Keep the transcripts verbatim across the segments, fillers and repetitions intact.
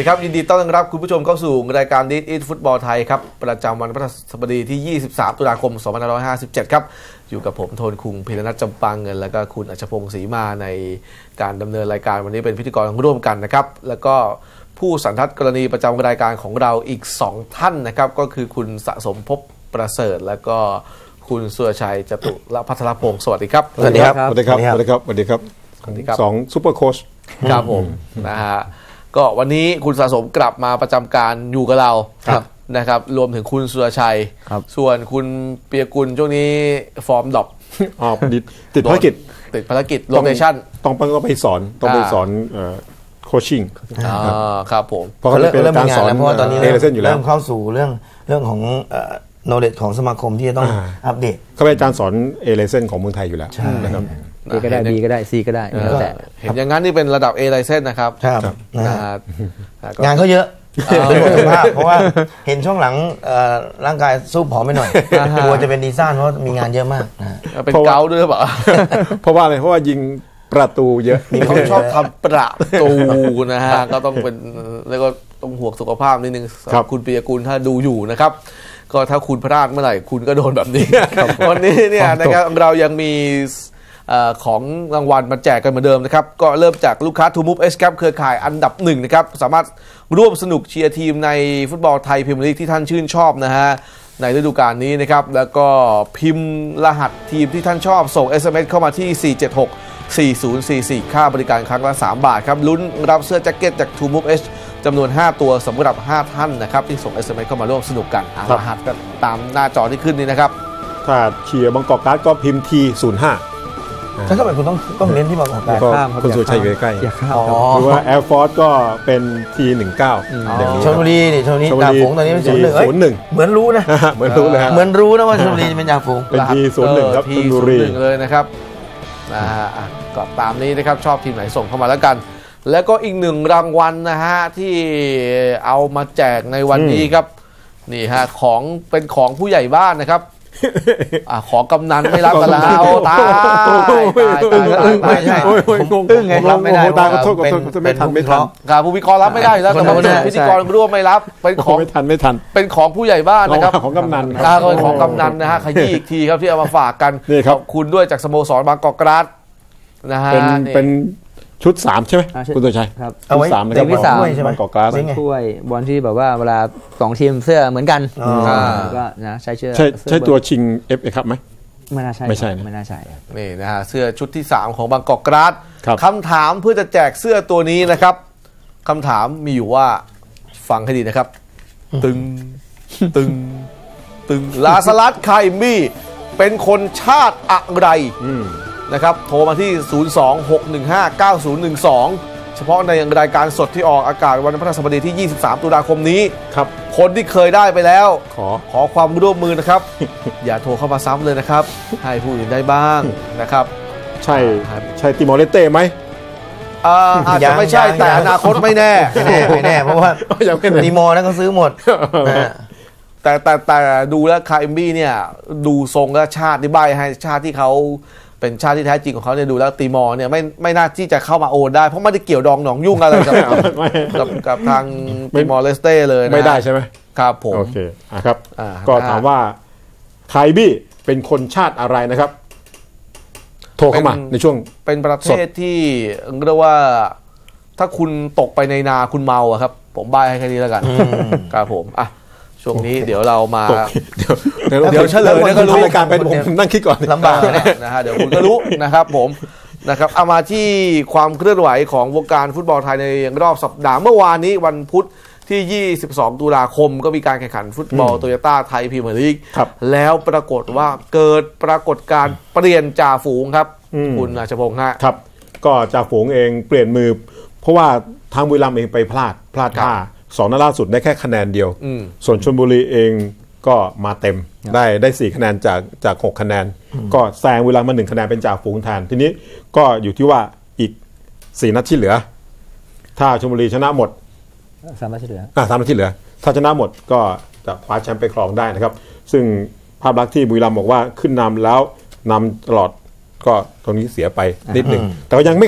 ครับยินดีต้อนรับคุณผู้ชมเข้าสู่รายการ This is ฟุตบอลไทยครับประจำวันพฤหัสบดีที่ยี่สิบสามตุลาคมสองพันห้าร้อยห้าสิบเจ็ดครับอยู่กับผมโทนคุงพีรนัทจำปาเงินแล้วก็คุณอัชพงศ์ศรีมาในการดำเนินรายการวันนี้เป็นพิธีกรร่วมกันนะครับแล้วก็ผู้สันทัดกรณีประจำรายการของเราอีกสองท่านนะครับก็คือคุณสะสมภพประเสริฐแล้วก็คุณสุรชัยจตุรพัทรพงศ์สวัสดีครับสวัสดีครับสวัสดีครับสวัสดีครับสวัสดีครับสวัสดีครับสองซุปเปอร์โค้ชครับผมนะฮะก็วันนี้คุณสะสมกลับมาประจำการอยู่กับเรานะครับรวมถึงคุณสุรชัยส่วนคุณเปียกุลช่วงนี้ฟอร์มดรอปอ๋อติดภารกิจติดภารกิจโลเคชั่นต้องต้องไปสอนต้องไปสอนโคชชิ่งครับผมเพราะเขาเป็นการสอนเพราะว่าตอนนี้เริ่มเข้าสู่เรื่องเรื่องของknowledge ของสมาคมที่จะต้องอัปเดตเขาเป็นอาจารย์สอนเอเลเซนของเมืองไทยอยู่แล้วนะครับเอก็ได้บีก็ได้ซีก็ได้แล้วแต่เห็นอย่างนั้นนี่เป็นระดับ A ไลเซนส์นะครับงานเขาเยอะเป็นบทสัมภาษณ์เพราะว่าเห็นช่วงหลังร่างกายสู้ผอมไปหน่อยกลัวจะเป็นดีซ่านเพราะมีงานเยอะมากเป็นเกาด้วยเปล่าเพราะว่าอะไรเพราะว่ายิงประตูเยอะเขาชอบทำประตูนะฮะก็ต้องเป็นแล้วก็ต้องห่วงสุขภาพนิดนึงคุณปิยกุลถ้าดูอยู่นะครับก็ถ้าคุณพลาดเมื่อไหร่คุณก็โดนแบบนี้วันนี้เนี่ยนะครับเรายังมีของรางวัลมาแจกกันเหมือนเดิมนะครับก็เริ่มจากลูกค้า ทู มูฟ เอช ครับเครือข่ายอันดับหนึ่งนะครับสามารถร่วมสนุกเชียร์ทีมในฟุตบอลไทยพรีเมียร์ลีกที่ท่านชื่นชอบนะฮะในฤดูกาลนี้นะครับแล้วก็พิมพ์รหัสทีมที่ท่านชอบส่ง เอส เอ็ม เอส เข้ามาที่สี่ เจ็ด หก สี่ ศูนย์ สี่ สี่ค่าบริการครั้งละสามบาทครับลุ้นรับเสื้อแจ็คเก็ตจาก ทู มูฟ เอช จำนวนห้าตัวสำหรับห้าท่านนะครับที่ส่ง เอส เอ็ม เอส เข้ามาร่วมสนุกกันรหัสก็ตามหน้าจอที่ขึ้นนี้นะครับถ้าเชียร์บางกอกการ์ดก็พิมพ์ ที ศูนย์ ห้าถ้าเกิดคุณต้องต้องเน้นที่บางกอกการ์ดคุณสุชัยอยู่ใกล้ๆหรือว่าแอร์ฟอร์สก็เป็น ที หนึ่งเก้าชลบุรีนี่ชลบุรีจ่าฝูงตอนนี้เป็นศูนย์หนึ่งเหมือนรู้นะเหมือนรู้เลยเหมือนรู้นะว่าชลบุรีเป็นจ่าฝูงเป็น ที ศูนย์หนึ่ง ครับชลบุรีเลยนะครับนะฮะก็ตามนี้นะครับชอบทีมไหนส่งเข้ามาแล้วกันแล้วก็อีกหนึ่งรางวัลนะฮะที่เอามาแจกในวันนี้ครับนี่ฮะของเป็นของผู้ใหญ่บ้านนะครับอ่าของกำนันไม่รับกันแล้วตายตายตายไม่ใช่ตึ้งไงรับไม่ได้ตายขอโทษขอโทษไม่ทันไม่ทันครับผู้วิเคราะห์รับไม่ได้แล้วแต่ว่าพิธีกรร่วมไม่รับเป็นของไม่ทันไม่ทันเป็นของผู้ใหญ่บ้านนะครับของกำนันอ่าเป็นของกำนันนะฮะขยี้อีกทีครับที่เอามาฝากกันขอบคุณด้วยจากสโมสรบางกอกกราดนะฮะเป็นเป็นชุดสามใช่ไหมคุณตัวชัยครับชุดสามนะครับชุดสามใช่ไหมกอกกราสถ้วยบอลที่แบบว่าเวลาสองทีมเสื้อเหมือนกันก็นะใช้เสื้อใช่ใช่ตัวชิง เอฟ เอ ครับไหมไม่น่าใช่ไม่ใช่ไม่น่าใช่นี่นะฮะเสื้อชุดที่สามของบางกอกกราดคำถามเพื่อจะแจกเสื้อตัวนี้นะครับคำถามมีอยู่ว่าฟังให้ดีนะครับตึงตึงตึงลาสลัดไคมี่เป็นคนชาติอะไรนะครับโทรมาที่ ศูนย์ สอง หก หนึ่ง ห้า เก้า ศูนย์ หนึ่ง สอง เฉพาะในรายการสดที่ออกอากาศวันพฤหัสบดีที่ยี่สิบสามตุลาคมนี้ครับคนที่เคยได้ไปแล้วขอขอความร่วมมือนะครับ อย่าโทรเข้ามาซ้ำเลยนะครับให้ผู้อื่นได้บ้างนะครับใช่ใช่ติมอร์เลเต้ไหมอาจจะไม่ใช่แต่อนาคตไม่แน่ไม่แน่เพราะว่าติมอร์นั้นก็ซื้อหมดแต่แต่แต่ดูแล้วคาเอมบี้เนี่ยดูทรงและชาติที่ใบให้ชาติที่เขาเป็นชาติที่แท้จริงของเขาเนี่ยดูแล้วติมอร์เนี่ยไม่ไม่น่าที่จะเข้ามาโอนได้เพราะไม่ได้เกี่ยวดองหนองยุ่งอะไรกับกับกับทางติมอร์เลสเต้เลยนะไม่ได้ใช่ไหมครับผมโอเคอ่ะครับก็ถามว่าไคบี้เป็นคนชาติอะไรนะครับโทรเข้ามาในช่วงเป็นประเทศที่เรียกว่าถ้าคุณตกไปในนาคุณเมาอะครับผมใบให้แค่นี้แล้วกันครับผมอ่ะช่วงนี้เดี๋ยวเรามาเดี๋ยวเดี๋ยวเฉลยนะครับรายการเป็นผมนั่งคิดก่อนลำบากนะฮะเดี๋ยวคุณก็รู้นะครับผมนะครับเอามาที่ความเคลื่อนไหวของวงการฟุตบอลไทยในรอบสัปดาห์เมื่อวานนี้วันพุธที่ยี่สิบสองตุลาคมก็มีการแข่งขันฟุตบอลโตโยต้าไทยพรีเมียร์ลีกแล้วปรากฏว่าเกิดปรากฏการณ์เปลี่ยนจ่าฝูงครับคุณอาชพงษ์ฮะครับก็จ่าฝูงเองเปลี่ยนมือเพราะว่าทางบุรีรัมย์เองไปพลาดพลาดท่าสองนัดล่าสุดได้แค่คะแนนเดียวส่วนชลบุรีเองก็มาเต็มได้ได้สี่คะแนนจากจากหกคะแนนก็แซงเวลามาหนึ่งคะแนนเป็นจ่าฝูงแทนทีนี้ก็อยู่ที่ว่าอีกสี่นัดที่เหลือถ้าชลบุรีชนะหมดสามนัดที่เหลืออ่าสามนัดที่เหลือถ้าชนะหมดก็จะคว้าแชมป์ไปครองได้นะครับซึ่งภาพลักษณ์ที่บุรีรัมย์บอกว่าขึ้นนำแล้วนำตลอดก็ตรงนี้เสียไปนิดหนึ่งแต่ว่ายังไม่ขาด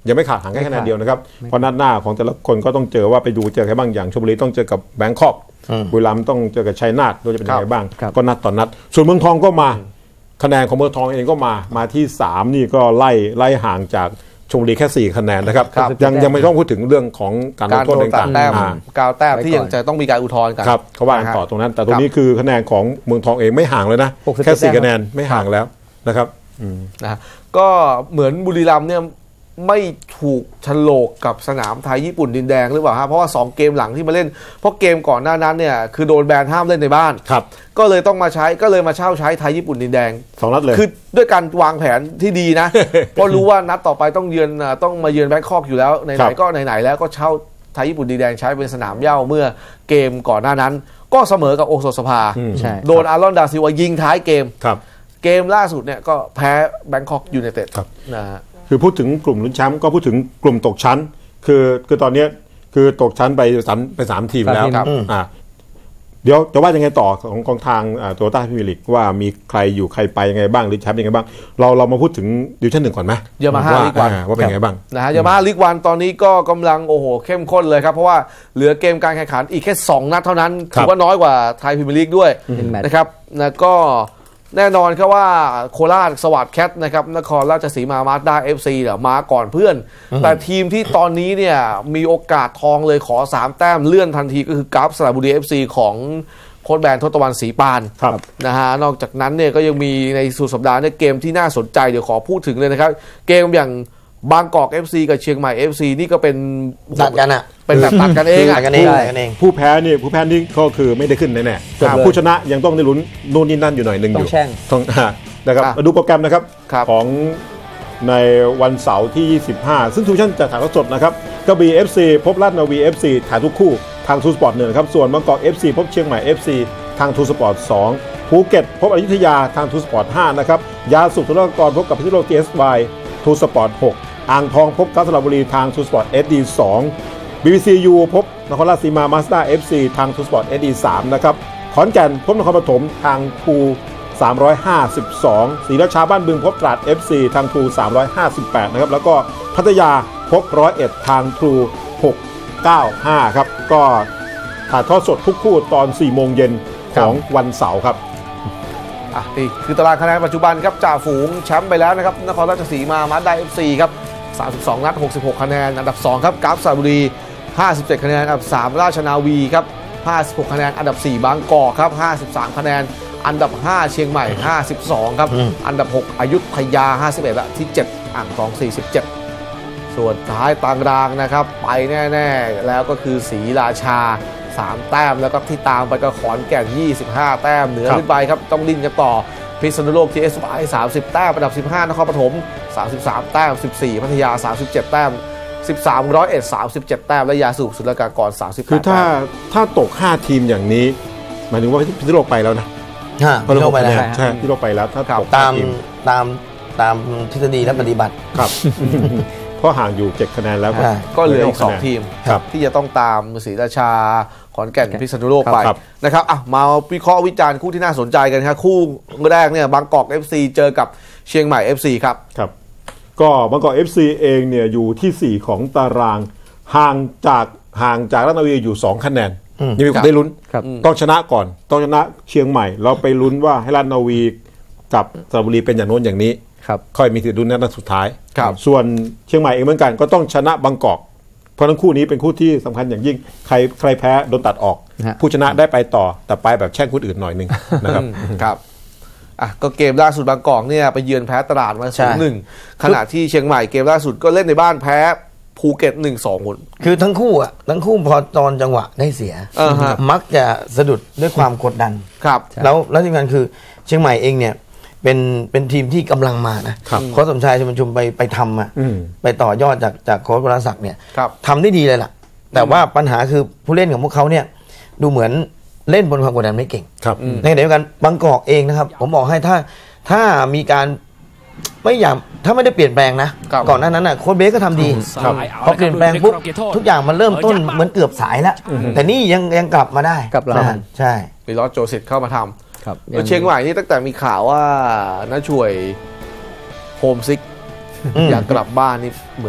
ยังไม่ขาดห่างแค่คะแนนเดียวนะครับเพราะนัดหน้าของแต่ละคนก็ต้องเจอว่าไปดูเจอใครบ้างอย่างชลบุรีต้องเจอกับแบงคอกบุรีรัมย์ต้องเจอกับชัยนาทโดยจะเป็นยังไงบ้างก็นัดต่อนัดส่วนเมืองทองก็มาคะแนนของเมืองทองเองก็มามาที่สามนี่ก็ไล่ไล่ห่างจากชลบุรีแค่สี่คะแนนนะครับยังยังไม่ต้องพูดถึงเรื่องของการลงโทษต่างๆแต้มเก้าแต้มที่ยังจะต้องมีการอุทธรณ์กันครับเขาว่ากันต่อตรงนั้นแต่ตรงนี้คือคะแนนของเมืองทองเองไม่ห่างเลยนะแค่สี่คะแนนไม่ห่างแล้วนะครับนะก็เหมือนบุรีรัมย์เนี่ยไม่ถูกฉลกกับสนามไทยญี่ปุ่นดินแดงหรือเปล่าฮะเพราะว่าสองเกมหลังที่มาเล่นเพราะเกมก่อนหน้านั้นเนี่ยคือโดนแบนห้ามเล่นในบ้านครับก็เลยต้องมาใช้ก็เลยมาเช่าใช้ไทยญี่ปุ่นดินแดงสองนัดเลยคือด้วยการวางแผนที่ดีนะ เพราะรู้ว่านัดต่อไปต้องเยือนต้องมาเยือนแบงคอกอยู่แล้วไหนๆก็ไหนๆแล้วก็เช่าไทยญี่ปุ่นดินแดงใช้เป็นสนามเหย้าเมื่อเกมก่อนหน้านั้นก็เสมอกับโอโซสภาโดนอารอนดาซิลวายิงท้ายเกมเกมล่าสุดเนี่ยก็แพ้แบงคอกยูไนเต็ดนะฮะคือพูดถึงกลุ่มลุ้นแชมป์ก็พูดถึงกลุ่มตกชั้นคือคือตอนนี้คือตกชั้นไปสามไปสามทีมแล้วอ่าเดี๋ยวจะว่ายังไงต่อของของทางโตโยต้าพรีเมียร์ลีกว่ามีใครอยู่ใครไปยังไงบ้างหรือแชมป์ยังไงบ้างเราเรามาพูดถึงดิวิชั่นหนึ่งก่อนไหมยามาฮ่าลีกวันว่าเป็นยังไงบ้างนะฮะยามาฮ่าลีกวันตอนนี้ก็กำลังโอ้โหเข้มข้นเลยครับเพราะว่าเหลือเกมการแข่งขันอีกแค่สองนัดเท่านั้นถือว่าน้อยกว่าไทยพรีเมียร์ลีกด้วยนะครับนะก็แน่นอนครับว่าโคราชสวัสดิ์แคทนะครับนครราชสีมามาสด้า เอฟ ซี เนี่ยมาก่อนเพื่อนแต่ทีมที่ตอนนี้เนี่ยมีโอกาสทองเลยขอสามแต้มเลื่อนทันทีก็คือกราฟสระบุรี เอฟ ซี ของโค้ชแบนทศตวรรณศรีปานนะฮะนอกจากนั้นเนี่ยก็ยังมีในสุดสัปดาห์เนี่ยเกมที่น่าสนใจเดี๋ยวขอพูดถึงเลยนะครับเกมอย่างบางกอก เอฟ ซี กับเชียงใหม่ เอฟ ซี นี่ก็เป็นตัดกันอ่ะเป็นแบบตัดกันเองอ่ะกันเองผู้แพ้นี่ผู้แพ้นี่ก็คือไม่ได้ขึ้นแน่ๆแต่ผู้ชนะยังต้องได้ลุ้นนู่นนี่นั่นอยู่หน่อยนึงอยู่ต้องนะครับมาดูโปรแกรมนะครับของในวันเสาร์ที่ยี่สิบห้าซึ่งทูชั่นจะถ่ายทอดสดนะครับกระบี่ เอฟ ซี พบราชนาวี เอฟ ซี ถ่ายทุกคู่ทางทูสปอร์ตหนึ่งครับส่วนบางกอก เอฟ ซี พบเชียงใหม่ เอฟ ซี ทางทูสปอร์ตสองภูเก็ตพบอยุธยาทางทูสปอร์ตห้านะครับยาสูบธุรกรพบกับพิษณุโลก ที เอส วาย ทูสปอร์ตหกอ่างทองพบกับสระบุรีทางทูสปอร์ต เอส ดี สอง บี บี ซี ยู พบนครราชสีมามาสด้า เอฟ ซี ทางทูสปอร์ต เอส ดี สามนะครับขอนแก่นพบนครปฐมทางทูสามร้อยห้าสิบสองศรีราชาบ้านบึงพบตราด เอฟ ซี ทางทูสามร้อยห้าสิบแปดนะครับแล้วก็พัทยาพบร้อยเอ็ดทางทูหกเก้าห้าครับก็ถ่ายทอดสดทุกคู่ตอนสี่โมงเย็นของวันเสาร์ครับอ่ะนี่คือตารางคะแนนปัจจุบันครับจ่าฝูงแชมป์ไปแล้วนะครับนครราชสีมามาสด้า เอฟ ซี ครับสามสิบสองนัดหกสิบหกคะแนนอันดับสองครับกราฟสระบุรีห้าสิบเจ็ดคะแนนอันดับสามราชนาวีครับห้าสิบหกคะแนนอันดับสี่บางกอกครับห้าสิบสามคะแนนอันดับห้าเชียงใหม่ห้าสิบสองครับอันดับหกอยุธยาห้าสิบเอ็ดและที่เจ็ดอ่างทองสี่สิบเจ็ดส่วนท้ายตารางนะครับไปแน่ๆแล้วก็คือศรีราชาสามแต้มแล้วก็ที่ตามไปก็ขอนแก่นยี่สิบห้าแต้มเหนือขึ้นไปครับต้องดิ้นกันต่อพิษณุโลก ที เอส วาย สามสิบแต้มอันดับสิบห้านครปฐมสามสิบสามแต้มสิบสี่พัทยาสามสิบเจ็ดแต้มสิบสามร้อยเอ็ด สามสิบเจ็ดแต้มและยาสูบสุรกากรสามสิบแปดคือถ้าถ้าตกห้าทีมอย่างนี้หมายถึงว่าพิษณุโลกไปแล้วนะพิษณุโลกไปแล้วใช่พิษณุโลกไปแล้วถ้าตกตามตามตามทฤษฎีและปฏิบัติครับเพราะห่างอยู่เจ็ดคะแนนแล้วก็เหลืออีกสองทีมที่จะต้องตามศรีราชาขอนแก่นพิษณุโลกไปนะครับอ่ะมาวิเคราะห์วิจารณ์คู่ที่น่าสนใจกันครับคู่แรกเนี่ยบางกอก เอฟ ซี เจอกับเชียงใหม่ เอฟ ซี ครับครับก็บางกอก เอฟ ซี เองเนี่ยอยู่ที่สี่ของตารางห่างจากห่างจากราชนาวีอยู่สองคะแนนยังมีความได้ลุ้นต้องชนะก่อนต้องชนะเชียงใหม่เราไปลุ้นว่าให้ราชนาวีกับสระบุรีเป็นอย่างโน้นอย่างนี้ค่อยมีสิทธิ์ลุ้นนัดสุดท้ายส่วนเชียงใหม่เองเหมือนกันก็ต้องชนะบางกอกเพราะทั้งคู่นี้เป็นคู่ที่สำคัญอย่างยิ่งใครใครแพ้โดนตัดออกผู้ชนะได้ไปต่อแต่ไปแบบแช่งคู่อื่นหน่อยนึงนะครับครับอ่ะก็เกมล่าสุดบางกอกเนี่ยไปเยือนแพ้ตราดมา ศูนย์หนึ่ง ขณะที่เชียงใหม่เกมล่าสุดก็เล่นในบ้านแพ้ภูเก็ต หนึ่งสอง คนคือทั้งคู่อ่ะทั้งคู่พอตอนจังหวะได้เสียมักจะสะดุดด้วยความกดดันครับแล้วแล้วที่สำคัญคือเชียงใหม่เองเนี่ยเป็นเป็นทีมที่กำลังมานะโค้ชสมชายชมชุมไปไปทำอ่ะไปต่อยอดจากจากโค้ชวรศักดิ์เนี่ยทำได้ดีเลยล่ะแต่ว่าปัญหาคือผู้เล่นของพวกเขาเนี่ยดูเหมือนเล่นบนความกดดันไม่เก่งในขณะเดียวกันบางกอกเองนะครับผมบอกให้ถ้าถ้ามีการไม่อยากถ้าไม่ได้เปลี่ยนแปลงนะก่อนหน้านั้นน่ะโค้ชเบสก็ทำดีพอเปลี่ยนแปลงปุ๊บทุกอย่างมันเริ่มต้นเหมือนเกือบสายแล้วแต่นี่ยังยังกลับมาได้กลับมาใช่มีลอสโจสิตเข้ามาทำแล้วเชียงใหม่นี่ตั้งแต่มีข่าวว่าน้าช่วยโฮมซิกอยากกลับบ้านนี่เหมือนผ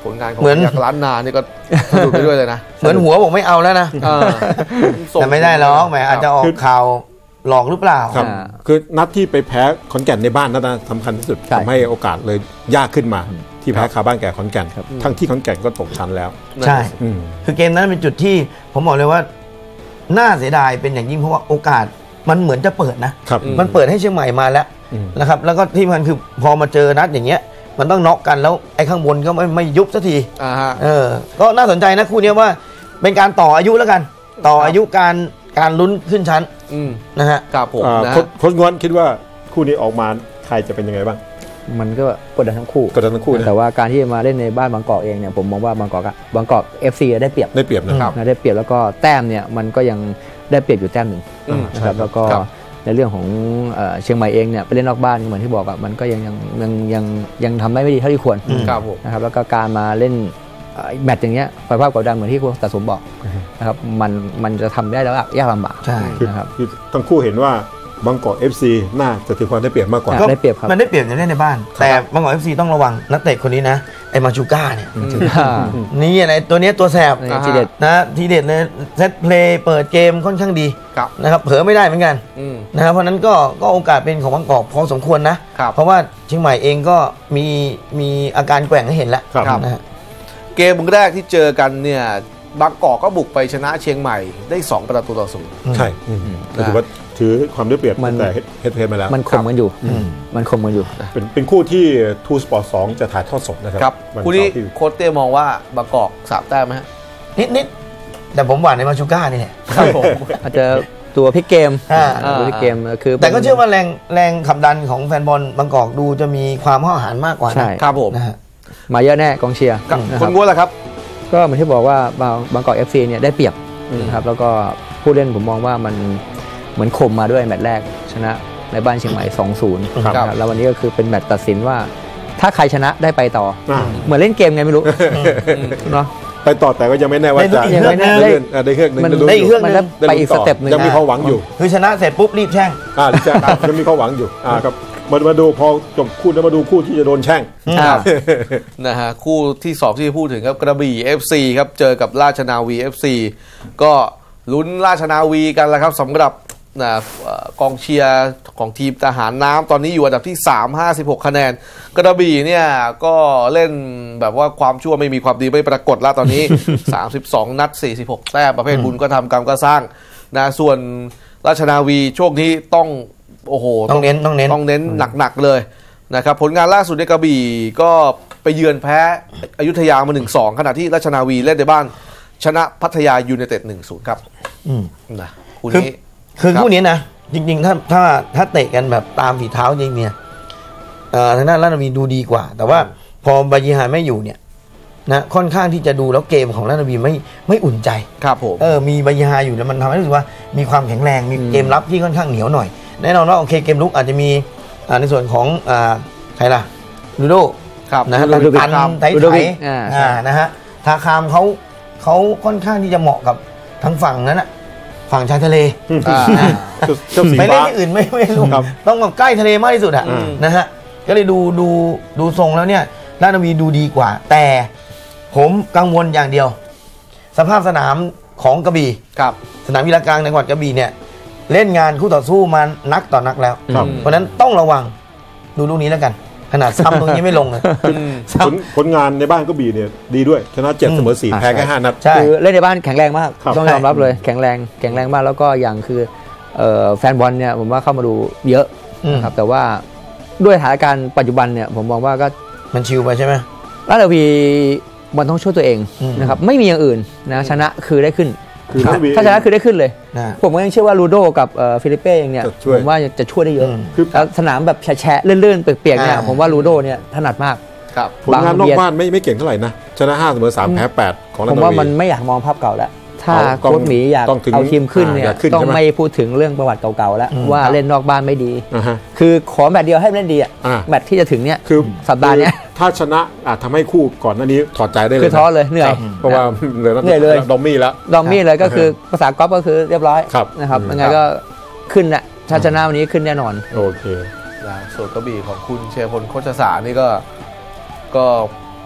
ผลงานของเหมือนอยากล้านนานี่ก็สะดุดไปด้วยเลยนะเหมือนหัวบอกไม่เอาแล้วนะเออส่งแต่ไม่ได้หรอกแหมอาจจะออกข่าวหลอกหรือเปล่าครับอ่าคือนัดที่ไปแพ้ขอนแก่นในบ้านนั่นนะสำคัญที่สุดใช่ทำให้โอกาสเลยยากขึ้นมา ที่แพ้คาบ้านแก่ขอนแก่นทั้งที่ขอนแก่นก็ตกชั้นแล้วใช่อืมคือเกมนั้นเป็นจุดที่ผมบอกเลยว่าน่าเสียดายเป็นอย่างยิ่งเพราะว่าโอกาสมันเหมือนจะเปิดนะครับ มันเปิดให้เชียงใหม่มาแล้วอืมนะครับแล้วก็ที่สำคัญคือพอมาเจอนัดอย่างเงี้ยมันต้องน็อกกันแล้วไอ้ข้างบนก็ไม่ไม่ยุบสักทีอ่าฮะเออก็น่าสนใจนะคู่เนี้ยว่าเป็นการต่ออายุแล้วกัน ต่ออายุการการลุ้นขึ้นชั้นอืมนะฮะครับผมอ่านะโค้ชโค้ชงวนคิดว่าคู่นี้ออกมาใครจะเป็นยังไงบ้างมันก็กดดันทั้งคู่กดดันทั้งคู่นะแต่ว่าการที่มาเล่นในบ้านบางกอกเองเนี่ยผมมองว่าบางกอกอะบางกอก เอฟ ซี ได้เปรียบได้เปรียบนะครับนะได้เปรียบแล้วก็แต้มเนี่ยมันก็ยังได้เปรียบอยู่แต้มหนึ่งอืมนะครับแล้วก็ครับในเรื่องของเอ่อเชียงใหม่เองเนี่ยไปเล่นนอกบ้านเหมือนที่บอกอะมันก็ยังยังยังยังยังทำได้ไม่ดีเท่าที่ควรครับผมนะครับแล้วก็การมาเล่นเอ่อแมตช์อย่างเงี้ยไฟภาพกดดันเหมือนที่คุณตาสมบอกนะครับมันมันจะทำได้แล้วยากลำบากใช่คือนะครับคือทั้งคู่เห็นว่าบางกอก เอฟ ซี น่าจะถือความได้เปรียบมากกว่าก็ ได้เปรียบครับมันได้เปรียบในเล่นในบ้าน แต่บางกอกเอฟซีต้องระวังนักเตะคนนี้นะไอ้มาชูก้าเนี่ยอ่านี่อะไรตัวเนี้ยตัวแสบในทีเด็ดนะทีเด็ดเลยเซตเพลย์เปิดเกมค่อนข้างดีครับนะครับเผลอไม่ได้เหมือนกันอืมนะครับเพราะฉะนั้นก็ก็โอกาสเป็นของบางกอกพอสมควรนะครับเพราะว่าเชียงใหม่เองก็มีมีอาการแกว่งให้เห็นแล้วครับนะฮะเกมแรกที่เจอกันเนี่ยบางกอกก็บุกไปชนะเชียงใหม่ได้สองประตูต่อศูนย์ใช่อืมก็ถือว่าถือความได้เปรียบมันแต่เฮดเทมาแล้วมันคมกันอยู่มันคมกันอยู่เป็นเป็นคู่ที่ทูสปอร์ตสองจะถ่ายทอดสดนะครับครับวันคู่นี้เสาร์ที่โค้ชเต้มองว่าบางกอกสามแต้มไหมฮะนิดนิดแต่ผมหวานในมาชูก้านี่แหละครับผมอาจจะตัวพลิกเกมอ่าตัวพลิกเกมคือแต่ก็เชื่อว่าแรงแรงขับดันของแฟนบอลบางกอกดูจะมีความห้าวหาญมากกว่านะใช่ครับผมนะฮะมาเยอะแน่กองเชียร์ครับนะครันบง้วนล่ะครับก็เหมือนที่บอกว่าบางบางกอก เอฟ ซี เนี่ยได้เปรียบนะครับแล้วก็ผู้เล่นผมมองว่ามันเหมือนคมมาด้วยแมตช์แรกชนะในบ้านเชียงใหม่ สองศูนย์ครับนะครับแล้ววันนี้ก็คือเป็นแมตช์ตัดสินว่าถ้าใครชนะได้ไปต่ออ่าเหมือนเล่นเกมไงไม่รู้เนาะไปต่อแต่ก็ยังไม่แน่ว่าจะยังไม่แน่ได้เลื่อนอ่าได้เครื่องหนึงมันได้ลุ้นได้อีกเครื่องมันหได้นึ่งไปอีกสเต็ปหนึ่งยังมีความหวังอยู่คือชนะเสร็จปุ๊บรีบแช่งอ่าลิซ่ายังมีความหวังอยู่อ่าครับมามาดูพอจบคู่แล้วมาดูคู่ที่จะโดนแช่งครับนะฮะคู่ที่สองที่พูดถึงครับกระบี่ เอฟ ซี ครับเจอกับราชนาวี เอฟ ซี ก็ลุ้นราชนาวีกันแล้วครับสำหรับนะเอ่อกองเชียร์ของทีมทหารน้ำตอนนี้อยู่อันดับที่สาม ห้าสิบหกคะแนนกระบี่เนี่ยก็เล่นแบบว่าความชั่วไม่มีความดีไม่ปรากฏแล้วตอนนี้ สามสิบสอง นัด สี่สิบหก แต้มประเภทบุญก็ทำกรรมก็สร้างนะส่วนราชนาวีช่วงนี้ต้องโอ้โหต้องเน้นต้องเน้นต้องเน้นหนักๆเลยนะครับผลงานล่าสุดในกระบี่ก็ไปเยือนแพ้อยุธยามา หนึ่งสอง ขณะที่ราชนาวีเล่นในบ้านชนะพัทยายูไนเต็ด หนึ่งศูนย์ ครับอืมนะคู่คือนี้คือครับคู่นี้นะ จริง ๆ ถ้าถ้าถ้าเตะกันแบบตามฝีเท้าจริงเนี่ยเอ่อทางด้านราชนาวีดูดีกว่า แต่ว่าพอบายีฮานไม่อยู่เนี่ยนะค่อนข้างที่จะดูแล้วเกมของราชนาวีไม่ไม่อุ่นใจครับผมเออ มีบายีฮาอยู่แล้วมันทำให้รู้สึกว่ามีความแข็งแรง มีเกมรับที่ค่อนข้างเหนียวหน่อย แน่นอนว่าโอเคเกมลุกอาจจะมีอ่าในส่วนของอ่าใครล่ะลูโดครับนะฮะลูตันโดวิตัดนครับไทยลูโดไทวิยดอ่าอ่านะฮะทาคามเขาเขาค่อนข้างที่จะเหมาะกับทางฝั่งนั้นอะฝั่งชายทะเลอ่าเจ้าสีไปเล่ฟ้านที่อื่นไม่ไม่รู้ครับต้องแบบใกล้ทะเลมากที่สุดอะอืมนะฮะก็เลยดูดูดูทรงแล้วเนี่ยราชนาวีดูดีกว่า แต่ผมกังวลอย่างเดียว สภาพสนามของกระบี่ครับสนามกีฬากลางจังหวัดกระบี่เนี่ยเล่นงานคู่ต่อสู้มานักต่อนักแล้วครับเพราะฉะนั้นต้องระวังดูลูกนี้แล้วกัน ขนาดซ้ำตรงนี้ไม่ลงเลยผลผลงานในบ้านก็บีเนี่ยดีด้วยชนะเจ็ดอืมเสมอสี่อ่าแพ้แค่ใช่ห้านัดใช่คือเล่นในบ้านแข็งแรงมากครับต้องยอมรับเลยแข็งแรงแข็งแรงมากแล้วก็อย่างคือเอ่อแฟนบอลเนี่ยผมว่าเข้ามาดูเยอะอืมนะครับแต่ว่าด้วยสถานการณ์ปัจจุบันเนี่ยผมมองว่าก็มันชิวไปใช่ไหมราชนาวีมันต้องช่วยตัวเองอืมนะครับไม่มีอย่างอื่นนะชนะคือได้ขึ้นคือไม่มีถ้าชนะคือได้ขึ้นเลยนะผมก็ยังเชื่อว่าลูโดกับเอ่อฟิลิปเป้เองเนี่ยจะช่วยผมว่าจะช่วยได้เยอะอืมคือแล้วสนามแบบแฉะๆลื่นๆเปียกๆเนี่ยอ่าผมว่าลูโดเนี่ยถนัดมากครับผลงานนอกบ้านไม่ไม่เก่งเท่าไหร่นะชนะห้าเสมอสามแพ้แปดของผราชมนาว่าวีมันไม่อยากมองภาพเก่าแล้ว ถ้าเอาต้องโค้ชหมีอยากต้องถึงเอาทีมขึ้นเนี่ยอ่าอยากขึ้นต้องใช่ไหมไม่พูดถึงเรื่องประวัติเก่าๆแล้วอืมว่าครับเล่นนอกบ้านไม่ดีอ่าฮะคือขอแมตช์เดียวให้มันเล่นดีอ่ะอ่าแมตช์ที่จะถึงเนี่ยคือสัปดาห์เนี้ยคือถ้าชนะอาจทำให้คู่ก่อนหน้านี้ถอดใจได้เลยคือท้อเลยเหนื่อยครับเพราะว่าเหลือเหนื่อยเลยดอมมี่แล้วดอมมี่เลยก็คือภาษากอล์ฟก็คือเรียบร้อยครับนะครับอืมยังไงก็ขึ้นน่ะถ้าชนะวันนี้ขึ้นแน่นอนโอเคนะส่วนกระบี่ของคุณเชียร์พลโคชสารนี่ก็ก็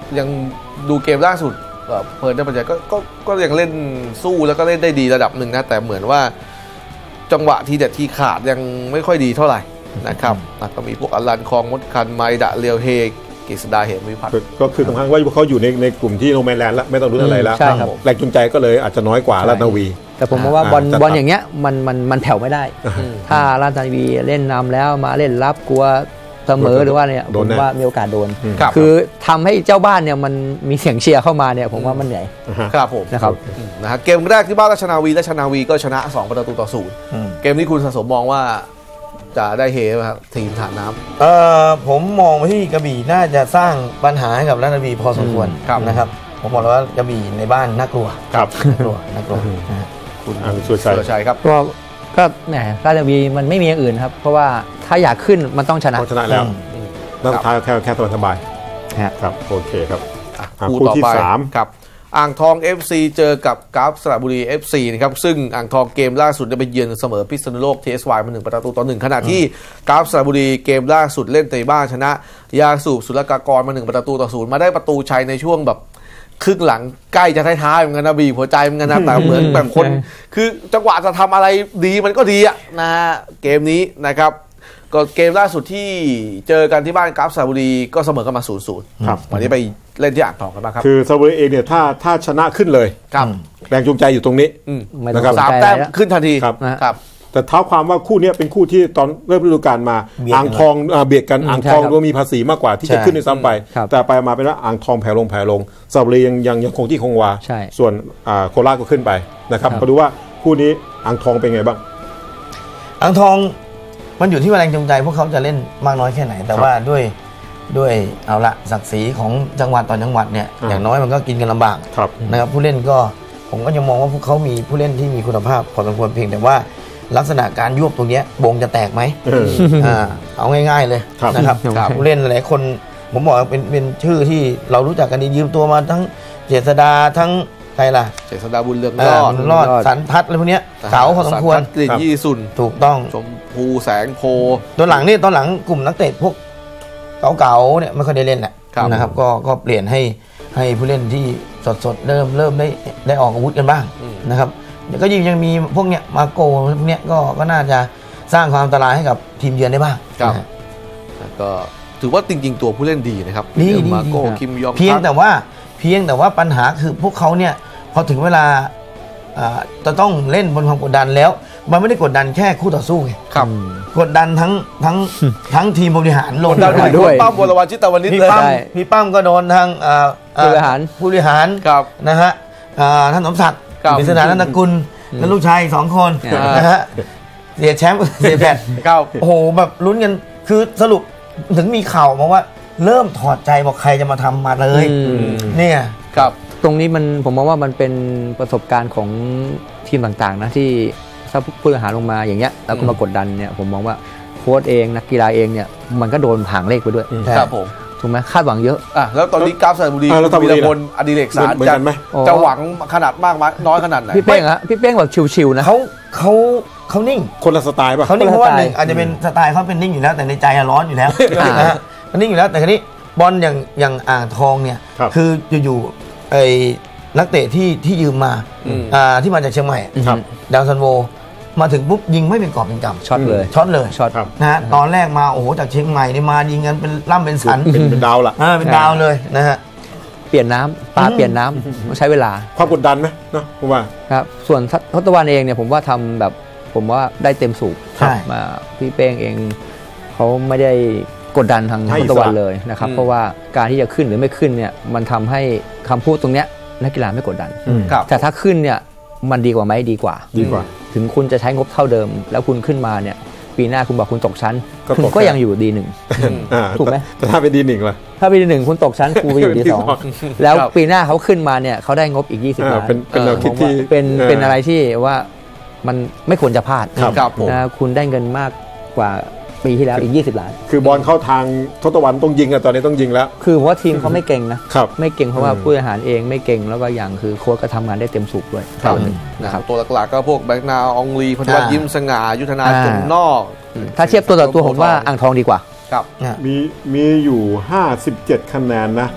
ยังดูเกมล่าสุดเพลินได้ปัญญาก็ก็ก็ยังเล่นสู้แล้วก็เล่นได้ดีระดับหนึ่งนะแต่เหมือนว่าจังหวะทีเด็ดทีขาดยังไม่ค่อยดีเท่าไหร่นะครับก็มีพวกอลันคองมดคันไมดะเรียวเฮกฤษดาเหมวิพัฒน์ก็คือตรงข้างว่าเขาอยู่ในในกลุ่มที่โนแมนแลนด์แล้วไม่ต้องรู้อะไรแล้วแรงจูงใจก็เลยอาจจะน้อยกว่าราชนาวีแต่ผมมองว่าบอลบอลอย่างเงี้ยมันมันมันแผ่วไม่ได้ถ้าราชนาวีเล่นนำแล้วมาเล่นรับกลัวเสมอหรือว่าเนี่ยผมว่ามีโอกาสโดนคือทำให้เจ้าบ้านเนี่ยมันมีเสียงเชียร์เข้ามาเนี่ยผมว่ามันเหนื่อยครับผมนะครับนะฮะเกมแรกที่บ้านราชนาวีราชนาวีก็ชนะสองประตูต่อศูนย์เกมนี้คุณสะสมมองว่าจะได้เฮไหมครับทีมฐานน้ำเอ่อผมมองไปที่กระบี่น่าจะสร้างปัญหาให้กับราชนาวีพอสมควรนะครับผมบอกแล้วว่ากระบี่ในบ้านน่ากลัวครับน่ากลัวน่ากลัวคุณสุรชัยครับก็ก็แหมราชนาวีมันไม่มีอย่างอื่นครับเพราะว่าถ้าอยากขึ้นมันต้องชนะต้องชนะแล้วแล้วท้ายแค่แค่สบายครับโอเคครับคู่ที่สามครับอ่างทอง เอฟ ซี เจอกับกราฟสระบุรี เอฟ ซี นะครับซึ่งอ่างทองเกมล่าสุดได้ไปเยือนเสมอพิษณุโลก ที เอส วาย มาหนึ่งประตูต่อหนึ่งขณะที่กราฟสระบุรีเกมล่าสุดเล่นในบ้านชนะยาสูบศุลกากรมาหนึ่งประตูต่อศูนย์มาได้ประตูชัยในช่วงแบบครึ่งหลังใกล้จะท้ายๆเหมือนกันนะบีหัวใจเหมือนกันนะแต่เหมือนแบบคนคือจังหวะจะทำอะไรดีมันก็ดีอะนะฮะเกมนี้นะครับก็เกมล่าสุดที่เจอกันที่บ้านกราฟสระบุรีก็เสมอกันมา ศูนย์ ศูนย์ครับวันนี้ไปเล่นที่อ่างทองกันบ้างครับคือสระบุรีเองเนี่ยถ้าถ้าชนะขึ้นเลยครับแรงจูงใจอยู่ตรงนี้นะครับสามแต้มขึ้นทันทีครับแต่เท้าความว่าคู่นี้เป็นคู่ที่ตอนเริ่มฤดูกาลมาอ่างทองเบียดกันอ่างทองว่ามีภาษีมากกว่าที่จะขึ้นในซ้ำไปแต่ไปมาเป็นว่าอ่างทองแผ่ลงแผ่ลงสระบุรียังยังยังคงที่คงวาส่วนโคราชก็ขึ้นไปนะครับมาดูว่าคู่นี้อ่างทองเป็นไงบ้างอ่างทองมันอยู่ที่ว่าแรงจูงใจพวกเขาจะเล่นมากน้อยแค่ไหนแต่ว่าด้วยด้วยเอาละศักดิ์ศรีของจังหวัดต่อจังหวัดเนี่ยอย่างน้อยมันก็กินกันลำบากนะครับผู้เล่นก็ผมก็ยังมองว่าพวกเขามีผู้เล่นที่มีคุณภาพพอสมควรเพียงแต่ว่าลักษณะการยวบตรงนี้วงจะแตกไหมอ่าเอาง่ายๆเลยนะครับผู้เล่นหลายคนผมบอกเป็นเป็นชื่อที่เรารู้จักกันดียืมตัวมาทั้งเจษดาทั้งใครล่ะเจษดาบุญเรืองรอดรอดสันทัศน์อะไรพวกนี้เก๋าพอสมควรกลิ่นยี่สุนถูกต้องชมพูแสงโพตัวหลังนี่ตอนหลังกลุ่มนักเตะพวกเก่าๆเนี่ยไม่ค่อยได้เล่นแหละนะครับก็ก็เปลี่ยนให้ให้ผู้เล่นที่สดๆเริ่มเริ่มได้ได้ออกอาวุธกันบ้างนะครับก็ยิ่งยังมีพวกเนี้ยมาโกพวกเนี้ยก็ก็น่าจะสร้างความอันตรายให้กับทีมเยือนได้บ้างครับก็ถือว่าจริงๆตัวผู้เล่นดีนะครับมาโกคิมยองเพียงแต่ว่าเพียงแต่ว่าปัญหาคือพวกเขาเนี่ยพอถึงเวลาจะต้องเล่นบนความกดดันแล้วมันไม่ได้กดดันแค่คู่ต่อสู้ไงครับกดดันทั้งทั้งทั้งทีมบริหารลงด้วยป้าบวรวันชิตวณิชเลยพี่ปั้มก็โดนทางผู้บริหารผู้บริหารนะฮะท่านสมศักดิ์ปริศนานันทกุลและลูกชายสองคนนะฮะเสียแชมป์เสียแพทโอ้โหแบบลุ้นกันคือสรุปถึงมีข่าวมาว่าเริ่มถอดใจบอกใครจะมาทำมาเลยเนี่ยครับตรงนี้มันผมมองว่ามันเป็นประสบการณ์ของทีมต่างๆนะที่ถ้าผู้บริหารลงมาอย่างเงี้ยแล้วก็มากดดันเนี่ยผมมองว่าโค้ชเองนักกีฬาเองเนี่ยมันก็โดนผางเลขไปด้วยครับผมถูกไหมคาดหวังเยอะอ่ะแล้วตอนนี้กราฟสระบุรีมีตะบนอดิเรกสารจะจะหวังขนาดมากน้อยขนาดไหนพี่เป้งอะพี่เป้งแบบชิวๆนะเขาเขาเขานิ่งคนละสไตล์ป่ะเขานิ่งเพราะว่าหนึ่งอาจจะเป็นสไตล์เขาเป็นนิ่งอยู่แล้วแต่ในใจร้อนอยู่แล้วนะฮะมันนิ่งอยู่แล้วแต่คราวนี้บอลอย่างอย่างอ่างทองเนี่ยคืออยู่ๆไอ้นักเตะที่ที่ยืมมาอ่าที่มาจากเชียงใหม่ดาวซันโวมาถึงปุ๊บยิงไม่เป็นกอบเป็นกำช็อตเลยช็อตเลยช็อตนะฮะตอนแรกมาโอ้โหจากเชียงใหม่นี่มายิงกันเป็นล่ำเป็นสันเป็นดาวละเป็นดาวเลยนะฮะเปลี่ยนน้ำปลาเปลี่ยนน้ำใช้เวลาความกดดันไหมเนาะผมว่าครับส่วนทศวรรณเองเนี่ยผมว่าทำแบบผมว่าได้เต็มสูบมาพี่เป้งเองเขาไม่ได้กดดันทางทศวรรณเลยนะครับเพราะว่าการที่จะขึ้นหรือไม่ขึ้นเนี่ยมันทำให้คำพูดตรงเนี้ยนักกีฬาไม่กดดันแต่ถ้าขึ้นเนี่ยมันดีกว่าไหมดีกว่าดีกว่าถึงคุณจะใช้งบเท่าเดิมแล้วคุณขึ้นมาเนี่ยปีหน้าคุณบอกคุณตกชั้นคุณก็ยังอยู่ดีหนึ่งถูกไหมแต่ถ้าเป็นดีหนึ่งล่ะถ้าเป็นดีหนึ่งคุณตกชั้นครูไปอยู่ดีสองแล้วปีหน้าเขาขึ้นมาเนี่ยเขาได้งบอีกยี่สิบล้านเป็นเป็นแนวคิดที่เป็นเป็นอะไรที่ว่ามันไม่ควรจะพลาดนะคุณได้เงินมากกว่าปีที่แล้วอีกยี่สิบล้านคือบอลเข้าทางทศวรรณต้องยิงอะตอนนี้ต้องยิงแล้วคือเพราะว่าทีมเขาไม่เก่งนะไม่เก่งเพราะว่าผู้บริหารเองไม่เก่งแล้วก็อย่างคือโค้ชก็ทำงานได้เต็มสูบด้วยนะครับตัวหลักๆก็พวกแบงค์นาอองลีพันวัฒน์ยิ้มสง่ายุทธนาจุ่มนอกถ้าเทียบตัวต่อตัวผมว่าอ่างทองดีกว่าครับมีมีอยู่ห้าสิบเจ็ดคะแนนนะท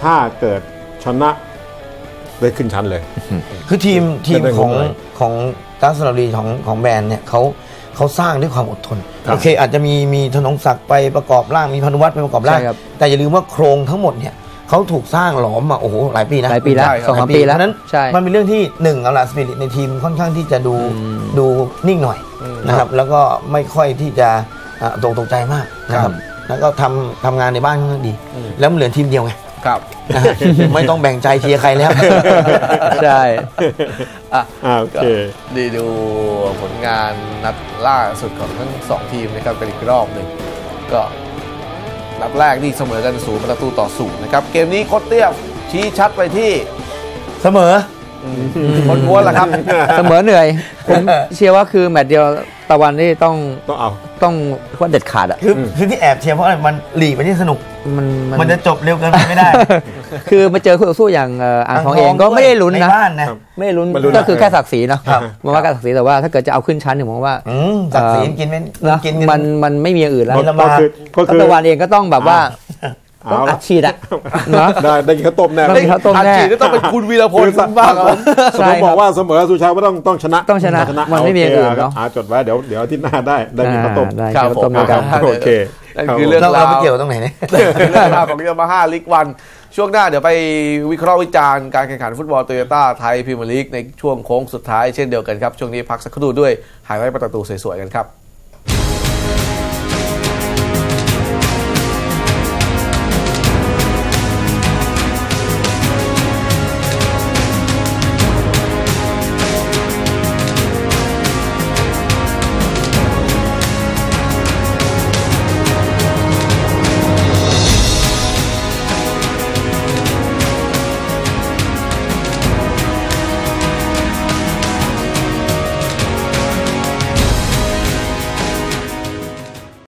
ถ้าเกิดชนะได้ขึ้นชั้นเลยคือทีมทีมได้ของได้ของกาซารีของของแบรนด์เนี่ยเขาเขาสร้างด้วยความอดทนครับโอเค อาจจะมีมีธนงศักดิ์ไปประกอบร่างมีพานุวัฒน์ไปประกอบร่างใช่ครับแต่อย่าลืมว่าโครงทั้งหมดเนี่ยเขาถูกสร้างหลอมมาโอ้โหหลายปีนะหลายปีแล้วใช่ครับสองสามปีแล้วเพราะฉะนั้นใช่มันเป็นเรื่องที่หนึ่งเอาละสปิริตในทีมค่อนข้างที่จะดูอืมดูนิ่งหน่อยอืมนะครับ แล้วก็ไม่ค่อยที่จะอ่ะตกตกใจมากนะครับ แล้วก็ทำทำงานในบ้านค่อนข้างดี แล้วมันเหลือทีมเดียวไงครับนะฮะ ไม่ต้องแบ่งใจเชียร์ใครแล้วใช่อ่ะอ่าโอเคดีดูผลงานนัดล่าสุดของทั้งสองทีมนะครับกันอีกรอบหนึ่งก็นัดแรกนี่เสมอกันศูนย์ประตูต่อศูนย์นะครับเกมนี้โค้ชเตี้ยชี้ชัดไปที่เสมอคนม้วนละครับเสมอเหนื่อย ผมเชื่อว่าคือแมตช์เดียวตะวันนี่ต้องต้องเอาต้องว่าเด็ดขาดอ่ะคือคือที่แอบเชียร์เพราะอะไรมันหลีกไปที่สนุกมันมันจะจบเร็วเกินไปไม่ได้คือมาเจอคู่ต่อสู้อย่างเอ่ออ่างทองเองก็ไม่ได้ลุ้นในนะบ้านนะไม่ได้ลุ้นไม่ลุ้นก็คือแค่ศักดิ์ศรีเนาะครับมันว่าแค่ศักดิ์ศรีแต่ว่าถ้าเกิดจะเอาขึ้นชั้นเนี่ยผมว่าอืมศักดิ์ศรีกินไม่นะกินมันมันไม่มีอย่างอื่นแล้วก็ลำบากคือก็คือตะวันเองก็ต้องแบบว่าต้องเอาอัละดฉีดอะเนาะได้ได้กินข้าวต้มแน่ได้กินข้าวต้มอาชีพต้องเป็นคุณวีรพลบ้างเหรอสมมติบอกว่าเสมอสุชาติว่าต้องต้องชนะต้องชนะมันไม่มีอย่างอื่นโคเนาะอ่าจดไว้เดี๋ยวเดี๋ยวอาที่หน้าได้ได้กินข้าวต้มได้ครับข้าวต้มผมด้วยกันโอเคนั่นคือเรื่องเราราเราวไปเกี่ยวตรงไหนเนี่ยเรื่องราวของยามาฮ่าลีกวันช่วงหน้าเดี๋ยวไปวิเคราะห์วิจารณ์การแข่งขันฟุตบอลโตโยต้าไทยพรีเมียร์ลีกในช่วงโค้งสุดท้ายเช่นเดียวกันครับช่วงนี้พักสักครู่ด้วยไฮไลท์ประตูสวยๆกันครับ